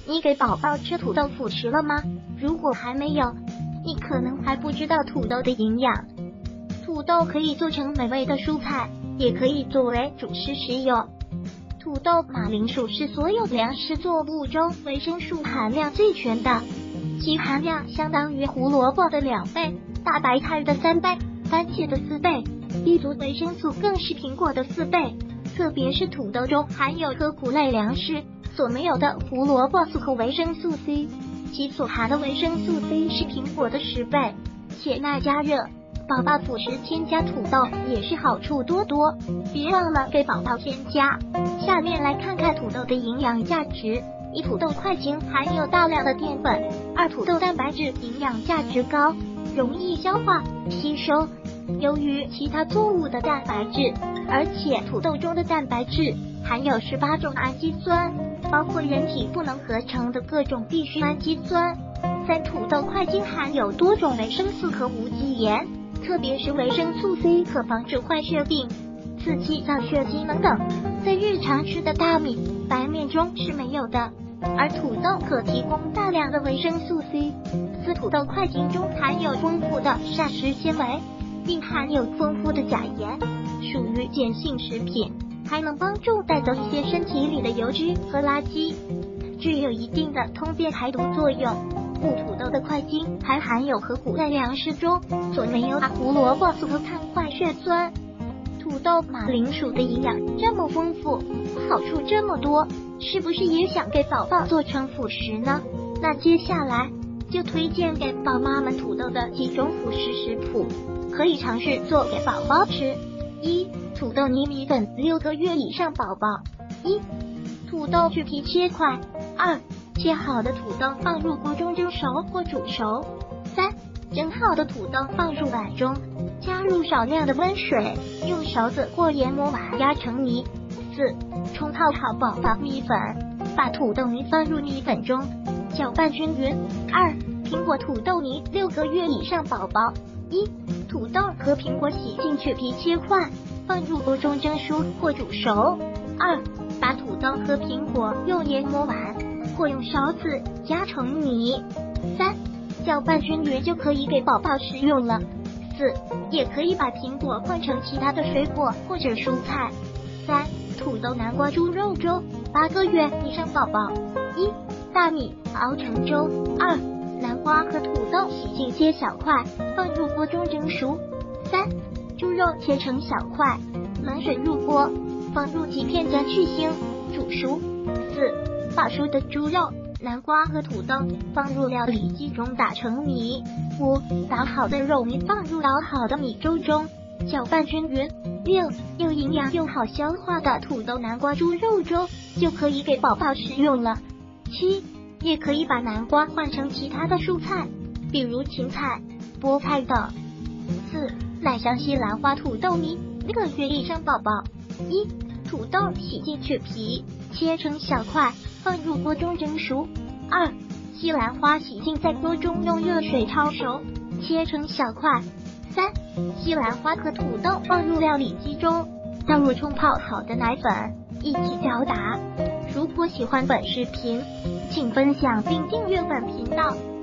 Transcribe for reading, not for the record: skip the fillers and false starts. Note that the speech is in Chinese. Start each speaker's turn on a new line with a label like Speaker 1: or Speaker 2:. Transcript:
Speaker 1: 你给宝宝吃土豆辅食了吗？如果还没有，你可能还不知道土豆的营养。土豆可以做成美味的蔬菜，也可以作为主食食用。土豆、马铃薯是所有粮食作物中维生素含量最全的，其含量相当于胡萝卜的2倍，大白菜的3倍，番茄的4倍，B 族维生素更是苹果的4倍。特别是土豆中含有核谷类粮食所没有的胡萝卜素和维生素 C， 其所含的维生素 C 是苹果的10倍，且耐加热。宝宝辅食添加土豆也是好处多多，别忘了给宝宝添加。下面来看看土豆的营养价值。一、土豆块茎含有大量的淀粉。2、土豆蛋白质营养价值高，容易消化吸收，优于其他作物的蛋白质，而且土豆中的蛋白质含有18种氨基酸，包括人体不能合成的各种必需氨基酸。3、土豆块茎含有多种维生素和无机盐，特别是维生素 C 可防止坏血病、刺激造血机能等，在日常吃的大米、白面中是没有的，而土豆可提供大量的维生素 C。4、土豆块茎中含有丰富的膳食纤维，并含有丰富的钾盐，属于碱性食品，还能帮助带走一些身体里的油脂和垃圾，具有一定的通便排毒作用。5、土豆的块茎还含有核谷类粮食中所没有的胡萝卜素和碳化血酸。土豆、马铃薯的营养这么丰富，好处这么多，是不是也想给宝宝做成辅食呢？那接下来就推荐给宝妈们土豆的几种辅食食谱，可以尝试做给宝宝吃。1、土豆泥米粉6个月以上宝宝。1、土豆去皮切块。2、切好的土豆放入锅中蒸熟或煮熟。3、蒸好的土豆放入碗中，加入少量的温水，用勺子或研磨碗压成泥。4、冲泡好宝宝米粉，把土豆泥放入米粉中，搅拌均匀。2、苹果土豆泥6个月以上宝宝。1、土豆和苹果洗净去皮切块，放入锅中蒸熟或煮熟。2、把土豆和苹果用研磨碗或用勺子压成泥。3、搅拌均匀就可以给宝宝食用了。4、也可以把苹果换成其他的水果或者蔬菜。3、土豆南瓜猪肉粥8个月以上宝宝。1、大米熬成粥。2、南瓜和土豆洗净切小块，放入锅中蒸熟。3、猪肉切成小块，冷水入锅，放入几片姜去腥，煮熟。4、把熟的猪肉、南瓜和土豆放入料理机中打成泥。5、打好的肉糜放入熬好的米粥中，搅拌均匀。6、又营养又好消化的土豆南瓜猪肉粥就可以给宝宝食用了。7、也可以把南瓜换成其他的蔬菜，比如芹菜、菠菜等。4、奶香西兰花土豆泥6个月以上宝宝。1、土豆洗净去皮，切成小块，放入锅中蒸熟。2、西兰花洗净在锅中用热水焯熟，切成小块。3、西兰花和土豆放入料理机中，倒入冲泡好的奶粉，一起搅打。如果喜欢本视频，请分享并订阅本频道。